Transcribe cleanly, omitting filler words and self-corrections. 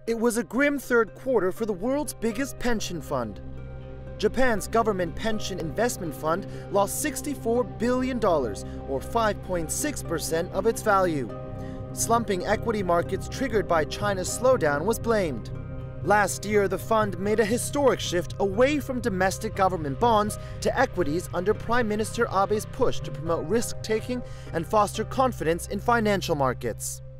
It was a grim third quarter for the world's biggest pension fund. Japan's government pension investment fund lost $64 billion, or 5.6% of its value. Slumping equity markets triggered by China's slowdown was blamed. Last year, the fund made a historic shift away from domestic government bonds to equities under Prime Minister Abe's push to promote risk-taking and foster confidence in financial markets.